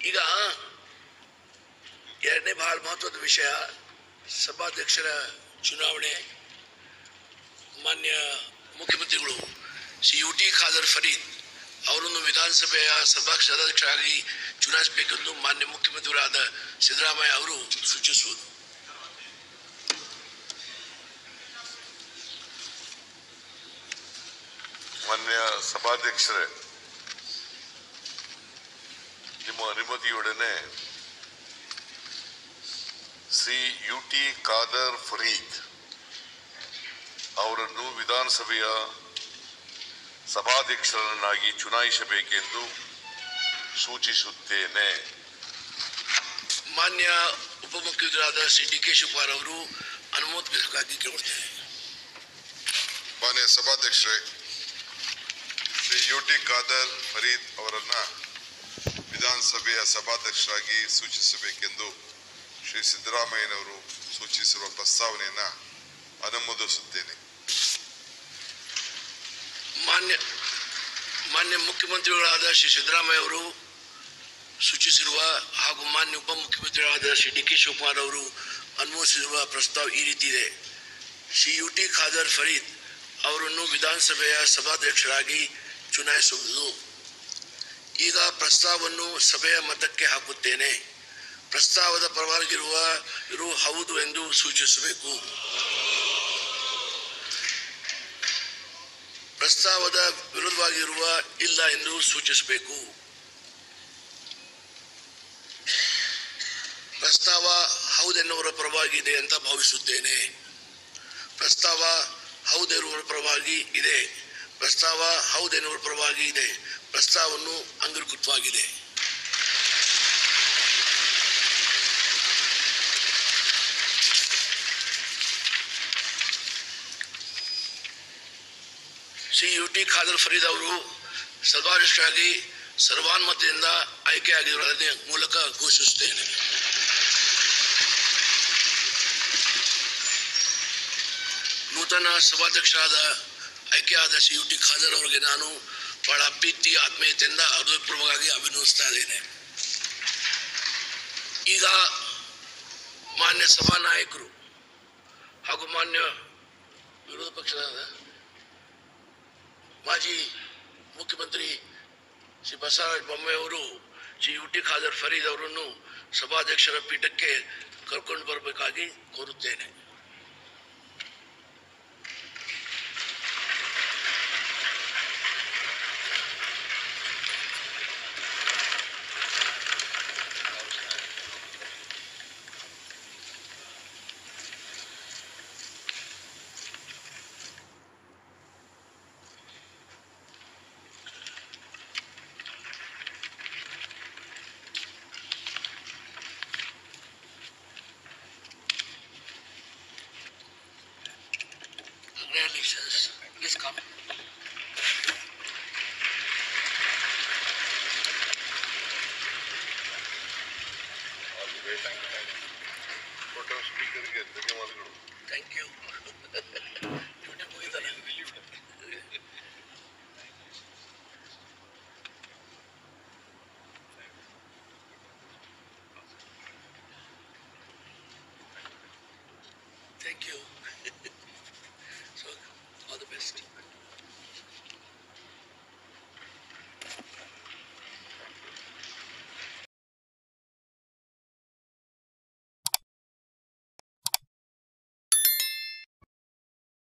ಈಗ ಎರಡನೇ ಬಹಳ ಮಹತ್ವದ ವಿಷಯ ಸಭಾಧ್ಯಕ್ಷರ ಚುನಾವಣೆ. ಮಾನ್ಯ ಮುಖ್ಯಮಂತ್ರಿಗಳು ಶ್ರೀ ಯುಟಿ ಖಾದರ್ ಫರೀದ್ ಅವರನ್ನು ವಿಧಾನಸಭೆಯ ಸಭಾಧ್ಯಕ್ಷರಾಗಿ ಚುನಾಯಿಸಬೇಕೆಂದು ಮಾನ್ಯ ಮುಖ್ಯಮಂತ್ರಿಗಳಾದ ಸಿದ್ದರಾಮಯ್ಯ ಅವರು ಸೂಚಿಸುವುದು. ಮಾನ್ಯ ಸಭಾಧ್ಯಕ್ಷರೇ, ನಿಮ್ಮ ಅನುಮತಿಯೊಡನೆ ಶ್ರೀ ಯುಟಿ ಖಾದರ್ ಫರೀದ್ ಅವರನ್ನು ವಿಧಾನಸಭೆಯ ಸಭಾಧ್ಯಕ್ಷರನ್ನಾಗಿ ಚುನಾಯಿಸಬೇಕೆಂದು ಸೂಚಿಸುತ್ತೇನೆ. ಮಾನ್ಯ ಉಪಮುಖ್ಯಮಂತ್ರಿಗಳಾದ ಶ್ರೀ ಡಿ.ಕೆ. ಶಿವಕುಮಾರ್ ಅವರು ಅನುಮೋದಿಸಬೇಕಾಗಿ ಕೇಳುತ್ತೇನೆ. ಮಾನ್ಯ ಸಭಾಧ್ಯಕ್ಷರೇ, ಶ್ರೀ ಯುಟಿ ಖಾದರ್ ಫರೀದ್ ಅವರನ್ನ ವಿಧಾನಸಭೆಯ ಸಭಾಧ್ಯಕ್ಷರಾಗಿ ಸೂಚಿಸಬೇಕೆಂದು ಶ್ರೀ ಸಿದ್ದರಾಮಯ್ಯನವರು ಸೂಚಿಸಿರುವ ಪ್ರಸ್ತಾವನೆಯನ್ನು ಅನುಮೋದಿಸುತ್ತೇನೆ. ಮಾನ್ಯ ಮುಖ್ಯಮಂತ್ರಿಗಳಾದ ಶ್ರೀ ಸಿದ್ದರಾಮಯ್ಯ ಅವರು ಸೂಚಿಸಿರುವ ಹಾಗೂ ಮಾನ್ಯ ಉಪಮುಖ್ಯಮಂತ್ರಿಗಳಾದ ಶ್ರೀ ಡಿ.ಕೆ. ಶಿವಕುಮಾರ್ ಅವರು ಅನುಮೋದಿಸಿರುವ ಪ್ರಸ್ತಾವ ಈ ರೀತಿ ಇದೆ. ಶ್ರೀ ಯುಟಿ ಖಾದರ್ ಫರೀದ್ ಅವರನ್ನು ವಿಧಾನಸಭೆಯ ಸಭಾಧ್ಯಕ್ಷರಾಗಿ ಚುನಾಯಿಸುವುದು. ಈಗ ಪ್ರಸ್ತಾವವನ್ನು ಸಭೆಯ ಮತಕ್ಕೆ ಹಾಕುತ್ತೇನೆ. ಪ್ರಸ್ತಾವದ ಪರವಾಗಿರುವ ಹೌದು ಎಂದು ಸೂಚಿಸಬೇಕು. ಪ್ರಸ್ತಾವದ ವಿರುದ್ಧವಾಗಿರುವ ಇಲ್ಲ ಎಂದು ಸೂಚಿಸಬೇಕು. ಪ್ರಸ್ತಾವ ಹೌದೆನ್ನುವರ ಪರವಾಗಿ ಇದೆ ಅಂತ ಭಾವಿಸುತ್ತೇನೆ. ಪ್ರಸ್ತಾವ ಹೌದೆನ್ನುವರ ಪರವಾಗಿ ಇದೆ. ಪ್ರಸ್ತಾವ ಹೌದೆನ್ನುವರ ಪರವಾಗಿ ಇದೆ. ಪ್ರಸ್ತಾವವನ್ನು ಅಂಗೀಕೃತವಾಗಿದೆ. ಶ್ರೀ ಯುಟಿ ಖಾದರ್ ಫರೀದ್ ಅವರು ಸಭಾಧ್ಯಕ್ಷರಾಗಿ ಸರ್ವಾನುಮತದಿಂದ ಆಯ್ಕೆಯಾಗಿರುವುದರ ಮೂಲಕ ಘೋಷಿಸುತ್ತೇನೆ. ನೂತನ ಸಭಾಧ್ಯಕ್ಷರಾದ ಆಯ್ಕೆಯಾದ ಶ್ರೀ ಯುಟಿ ಖಾದರ್ ಅವರಿಗೆ ನಾನು ಬಹಳ ಪ್ರೀತಿ ಆತ್ಮೀಯತೆಯಿಂದ ಹೃದಯಪೂರ್ವಕವಾಗಿ ಅಭಿನಂದಿಸ್ತಾ ಇದ್ದೇನೆ. ಈಗ ಮಾನ್ಯ ಸಭಾನಾಯಕರು ಹಾಗೂ ಮಾನ್ಯ ವಿರೋಧ ಪಕ್ಷದ ಮಾಜಿ ಮುಖ್ಯಮಂತ್ರಿ ಶ್ರೀ ಬಸವರಾಜ ಬೊಮ್ಮಾಯಿ ಅವರು ಶ್ರೀ ಯುಟಿ ಖಾದರ್ ಫರೀದ್ ಅವರನ್ನು ಸಭಾಧ್ಯಕ್ಷರ ಪೀಠಕ್ಕೆ ಕರ್ಕೊಂಡು ಬರಬೇಕಾಗಿ ಕೋರುತ್ತೇನೆ. Congratulations. Please come. ಸ್ಪೀಕರ್ಗೆ ಧನ್ಯವಾದಗಳು. Thank you.